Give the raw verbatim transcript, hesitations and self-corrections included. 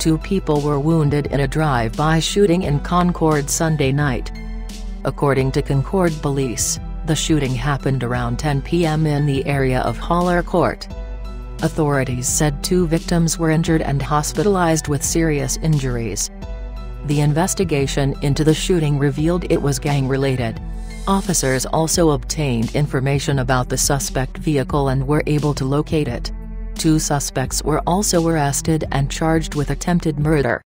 Two people were wounded in a drive-by shooting in Concord Sunday night. According to Concord police, the shooting happened around ten p m in the area of Haller Court. Authorities said two victims were injured and hospitalized with serious injuries. The investigation into the shooting revealed it was gang-related. Officers also obtained information about the suspect vehicle and were able to locate it. Two suspects were also arrested and charged with attempted murder.